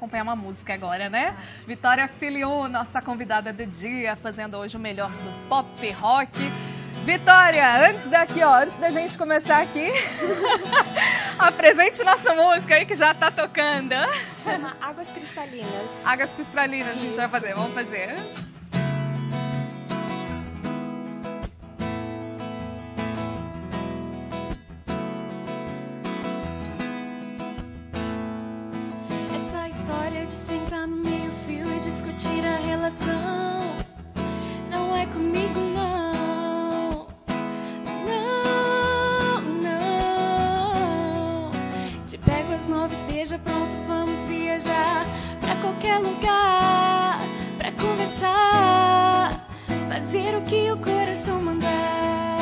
acompanhar uma música agora, né? Vitória Filiu, nossa convidada do dia, fazendo hoje o melhor do pop rock. Vitória, antes da gente começar aqui, apresente nossa música aí que já tá tocando. Chama Águas Cristalinas. Águas Cristalinas, a gente vai fazer, vamos fazer. Essa história de sentar no meio-fio e discutir a relação não é comigo, não. Esteja pronto, vamos viajar pra qualquer lugar, pra conversar, fazer o que o coração mandar.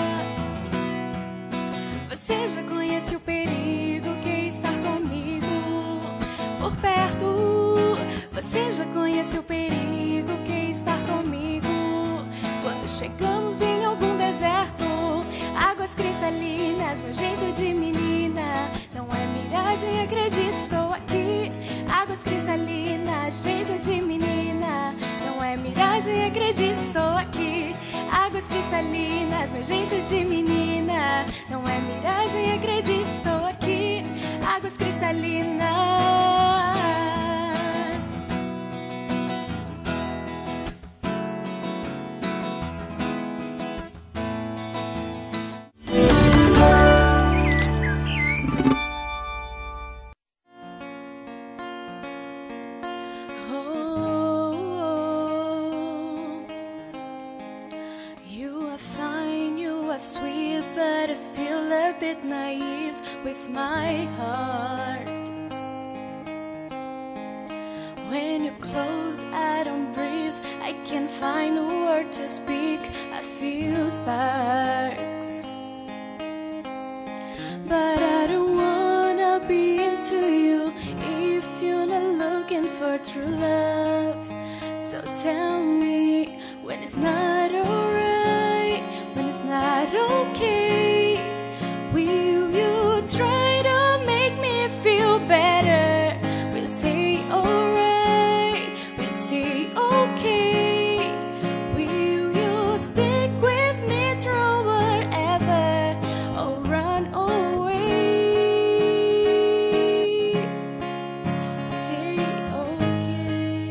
Você já conhece o perigo que é estar comigo por perto. Você já conhece o perigo que é estar comigo quando chegamos em algum deserto. Águas cristalinas, meu jeito de menina, não é miragem, acredito, estou aqui. Águas cristalinas, jeito de menina, não é miragem, acredito, estou aqui. Águas cristalinas, meu jeito de menina, não é miragem, acredito, estou aqui. Águas cristalinas. Sweet, but still a bit naive with my heart. When you're close, I don't breathe. I can't find a word to speak. I feel sparks, but I don't wanna be into you if you're not looking for true love. So tell me when it's not alright, when it's not okay. Will you try to make me feel better? We'll say alright, we'll say okay. Will you stick with me through whatever or run away? Say okay.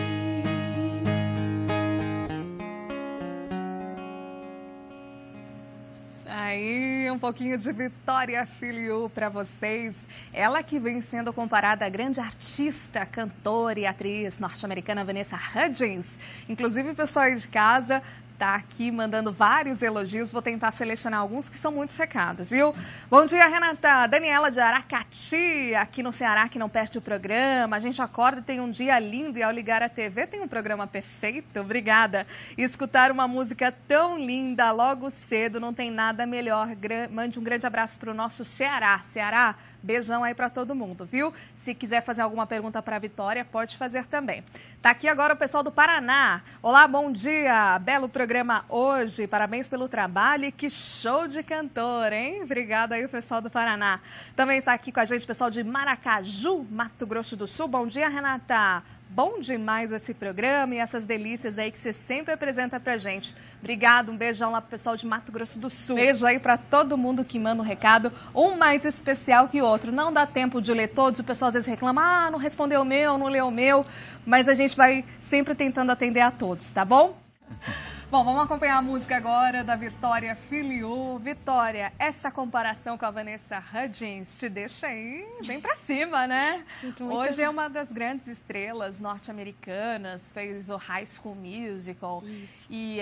Aí, um pouquinho de Vitória Filiu para vocês. Ela que vem sendo comparada à grande artista, cantora e atriz norte-americana Vanessa Hudgens. Inclusive, o pessoal aí de casa tá aqui mandando vários elogios. Vou tentar selecionar alguns que são muitos recados, viu? Bom dia, Renata. Daniela de Aracati, aqui no Ceará, que não perde o programa. A gente acorda e tem um dia lindo e ao ligar a TV tem um programa perfeito. Obrigada. E escutar uma música tão linda logo cedo não tem nada melhor. Mande um grande abraço para o nosso Ceará. Ceará, beijão aí para todo mundo, viu? Se quiser fazer alguma pergunta para a Vitória, pode fazer também. Tá aqui agora o pessoal do Paraná. Olá, bom dia. Belo programa hoje. Parabéns pelo trabalho e que show de cantor, hein? Obrigada aí o pessoal do Paraná. Também está aqui com a gente o pessoal de Maracaju, Mato Grosso do Sul. Bom dia, Renata. Bom demais esse programa e essas delícias aí que você sempre apresenta pra gente. Obrigada, um beijão lá pro pessoal de Mato Grosso do Sul. Beijo aí pra todo mundo que manda um recado, um mais especial que o outro. Não dá tempo de ler todos, o pessoal às vezes reclama, não respondeu o meu, não leu o meu, mas a gente vai sempre tentando atender a todos, tá bom? Bom, vamos acompanhar a música agora da Vitória Filiu. Vitória, essa comparação com a Vanessa Hudgens te deixa aí bem pra cima, né? Sinto muito. Hoje é uma das grandes estrelas norte-americanas, fez o High School Musical. Isso. E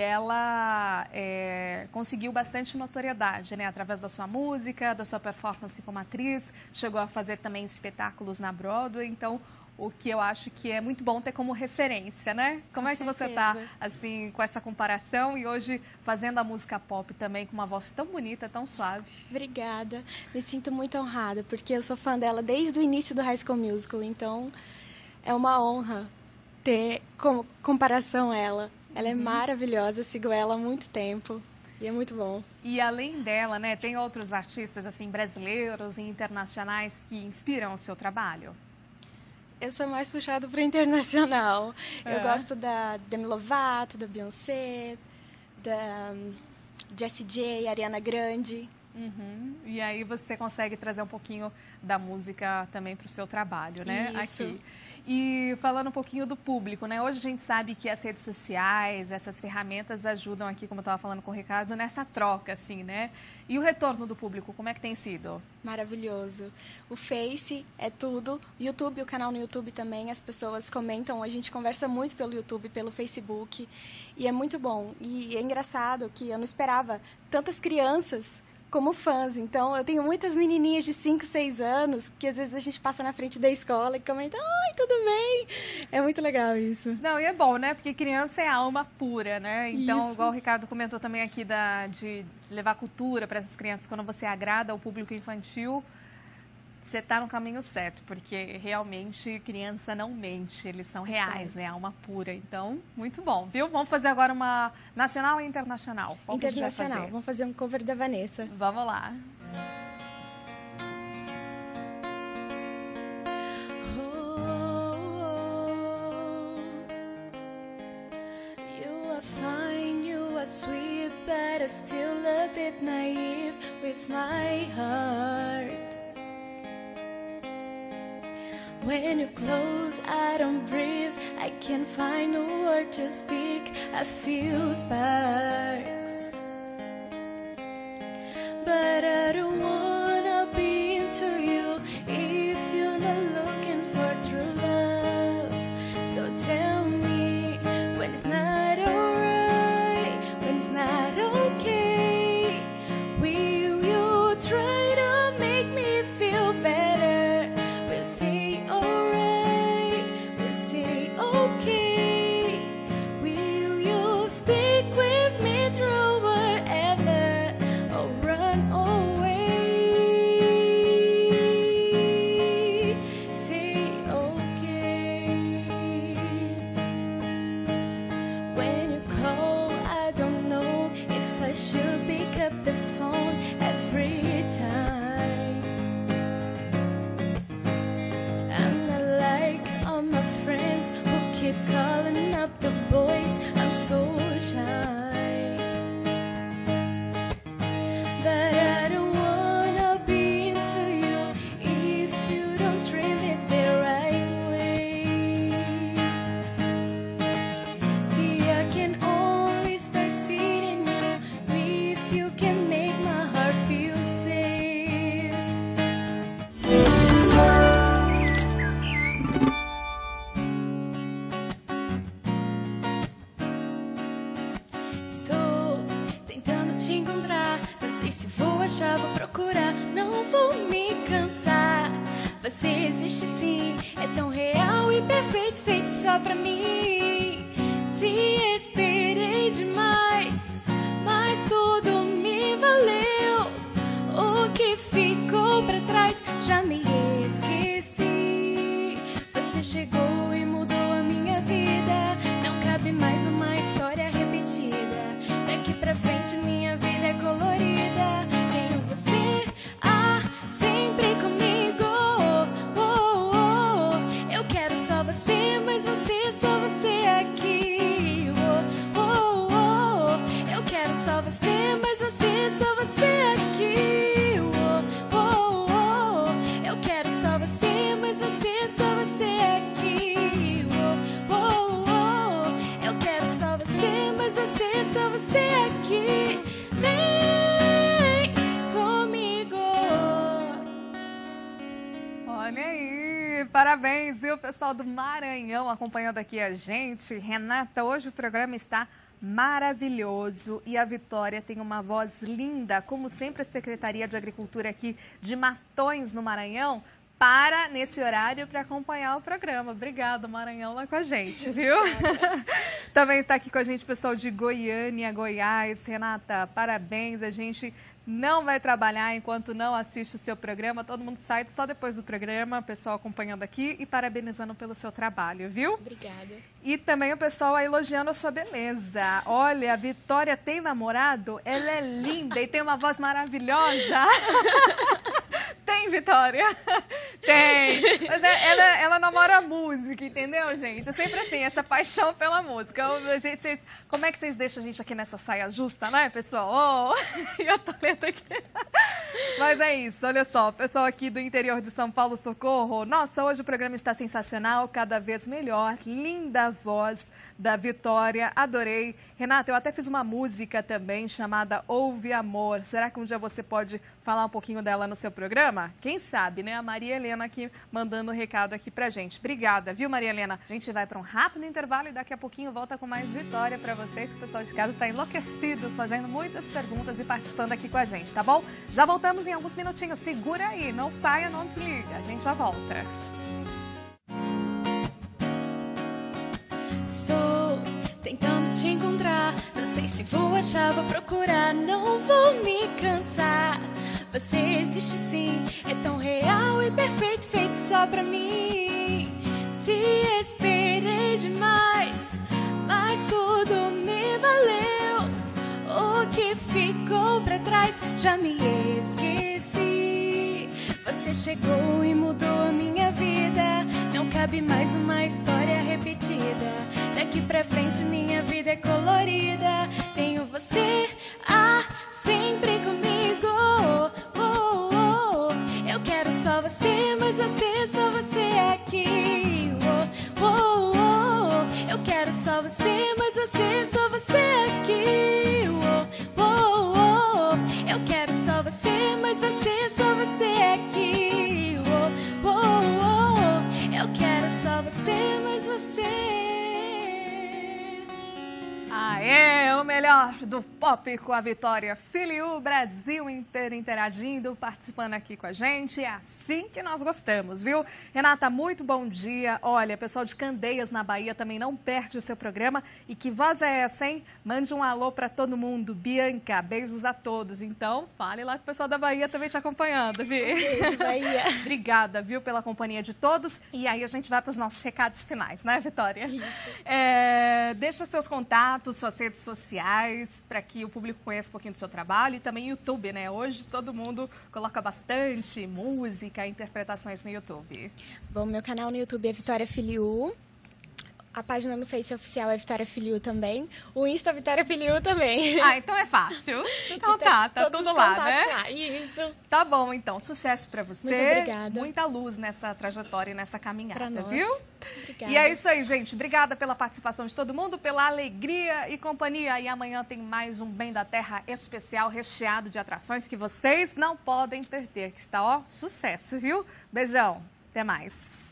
ela conseguiu bastante notoriedade, né? Através da sua música, da sua performance como atriz, chegou a fazer também espetáculos na Broadway, então o que eu acho que é muito bom ter como referência, né? Como é que você tá, assim, com essa comparação e hoje fazendo a música pop também com uma voz tão bonita, tão suave? Obrigada. Me sinto muito honrada, porque eu sou fã dela desde o início do High School Musical, então é uma honra ter como comparação ela. Ela é maravilhosa, eu sigo ela há muito tempo. E é muito bom. E além dela, né, tem outros artistas assim brasileiros e internacionais que inspiram o seu trabalho? Eu sou mais puxado para o internacional. Eu gosto da Demi Lovato, da Beyoncé, da Jessie J, Ariana Grande. E aí você consegue trazer um pouquinho da música também para o seu trabalho, né? Isso. Aqui. E falando um pouquinho do público, né? Hoje a gente sabe que as redes sociais, essas ferramentas ajudam aqui, como eu estava falando com o Ricardo, nessa troca, assim, né? E o retorno do público, como é que tem sido? Maravilhoso. O Face é tudo. YouTube, o canal no YouTube também, as pessoas comentam. A gente conversa muito pelo YouTube, pelo Facebook. E é muito bom. E é engraçado que eu não esperava tantas crianças como fãs. Então, eu tenho muitas menininhas de 5, 6 anos que às vezes a gente passa na frente da escola e comenta: "Oi, tudo bem?". É muito legal isso. Não, e é bom, né? Porque criança é alma pura, né? Então, Isso. igual o Ricardo comentou também aqui de levar cultura para essas crianças, quando você agrada ao público infantil, você está no caminho certo, porque realmente criança não mente, eles são reais, né? Alma pura. Então, muito bom, viu? Vamos fazer agora uma nacional e internacional. Qual que a gente vai Internacional. fazer? Vamos fazer um cover da Vanessa. Vamos lá. You are fine, you are sweet, but I'm still a bit naive with my heart. When you're close, I don't breathe. I can't find a word to speak. I feel sparks, but I don't wanna be into you if you're not looking for true love. So tell me when it's not alright, when it's not okay. Will you try to make me feel better? We'll say alright, we'll say okay. Will you stick with me through whatever, or run away? Say okay. When you call, I don't know if I should pick up the phone every time. I'm not like all my friends who keep calling up the boys. I'm so shy, but I don't wanna be into you if you don't treat me the right way. See, I can only start seeing you if you can make my heart feel safe. Estou tentando te encontrar. Não sei se vou achar, vou procurar. Não vou me cansar. Você existe sim, é tão real e perfeito, feito só pra mim. Te esperei demais, mas tudo me valeu. O que ficou pra trás já me esqueci. Você chegou e mudou a minha vida. Não cabe mais uma história repetida. Daqui pra frente minha vida é colorida. Tenho você sempre comigo. Oh, oh. Eu quero só você, mas você, só você aqui. Oh, oh, oh. Eu quero só você, mas você, só você aqui. Oh, oh, oh. Eu quero só você, mas você, só você aqui. Oh, oh, oh. Eu quero só você, mas você, só você aqui. Vem comigo. Olha aí, parabéns, viu, pessoal do Maranhão acompanhando aqui a gente. Renata, hoje o programa está maravilhoso e a Vitória tem uma voz linda, como sempre a Secretaria de Agricultura aqui de Matões, no Maranhão, para nesse horário para acompanhar o programa. Obrigada, Maranhão, lá com a gente, viu? Também está aqui com a gente o pessoal de Goiânia, Goiás. Renata, parabéns, a gente não vai trabalhar enquanto não assiste o seu programa. Todo mundo sai só depois do programa, o pessoal acompanhando aqui e parabenizando pelo seu trabalho, viu? Obrigada. E também o pessoal elogiando a sua beleza. Olha, a Vitória tem namorado, ela é linda e tem uma voz maravilhosa. Tem, Vitória? Tem. Mas ela namora a música, entendeu, gente? É sempre assim, essa paixão pela música. Como é que vocês deixam a gente aqui nessa saia justa, né, pessoal? Oh, e a Thalita aqui. Mas é isso, olha só, pessoal aqui do interior de São Paulo, socorro. Nossa, hoje o programa está sensacional, cada vez melhor. Linda voz da Vitória, adorei. Renata, eu até fiz uma música também chamada Ouve Amor. Será que um dia você pode falar um pouquinho dela no seu programa? Quem sabe, né? A Maria Helena aqui mandando um recado aqui pra gente. Obrigada, viu, Maria Helena? A gente vai para um rápido intervalo e daqui a pouquinho volta com mais Vitória para vocês, que o pessoal de casa está enlouquecido, fazendo muitas perguntas e participando aqui com a gente, tá bom? Já voltamos em alguns minutinhos. Segura aí, não saia, não desliga. A gente já volta. Estou tentando te encontrar, não sei se vou achar, vou procurar, não vou me cansar. Você existe sim, é tão real e perfeito, feito só pra mim. Te esperei demais, mas tudo me valeu. O que ficou pra trás já me esqueci. Você chegou e mudou a minha vida, não cabe mais uma história repetida. Daqui pra frente minha vida é colorida, tenho você sempre comigo. Oh, oh, oh. Eu quero só você, mas você, só você aqui. Oh, oh, oh. Eu quero só você, mas você, só você aqui. Oh, oh, oh. Eu quero só você, mas você, só você aqui. Oh, oh, oh. Eu quero só você, mas você. É o melhor do pop com a Vitória Filiu, Brasil inteiro interagindo, participando aqui com a gente. É assim que nós gostamos, viu? Renata, muito bom dia. Olha, pessoal de Candeias, na Bahia, também não perde o seu programa. E que voz é essa, hein? Mande um alô para todo mundo. Bianca, beijos a todos. Então, fale lá com o pessoal da Bahia também te acompanhando, viu? Beijo, Bahia. Obrigada, viu, pela companhia de todos. E aí a gente vai para os nossos recados finais, né, Vitória? Deixa seus contatos, suas redes sociais, para que o público conheça um pouquinho do seu trabalho, e também YouTube, né? Hoje todo mundo coloca bastante música, interpretações no YouTube. Bom, meu canal no YouTube é Vitória Filiu. A página no Face oficial é Vitória Filiu também. O Insta é Vitória Filiu também. Ah, então é fácil. Então tá tudo lá, né? Lá. Isso. Tá bom, então. Sucesso pra você. Muito obrigada. Muita luz nessa trajetória e nessa caminhada, pra nós. Viu? Obrigada. E é isso aí, gente. Obrigada pela participação de todo mundo, pela alegria e companhia. E amanhã tem mais um Bem da Terra especial, recheado de atrações que vocês não podem perder. Que está, ó, sucesso, viu? Beijão. Até mais.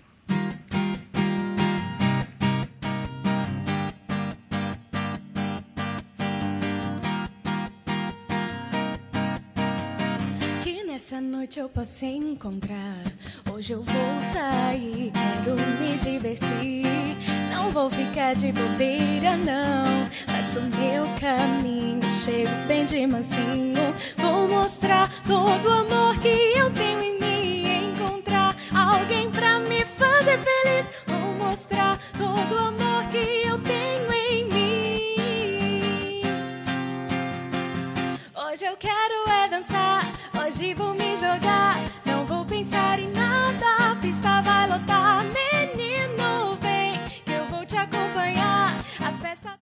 Essa noite eu posso encontrar. Hoje eu vou sair, quero me divertir. Não vou ficar de bobeira, não. Faço meu caminho, chego bem de mansinho. Vou mostrar todo o amor que eu tenho em mim. Encontrar alguém pra me fazer feliz. Vou mostrar todo o amor que eu tenho em mim. Hoje eu quero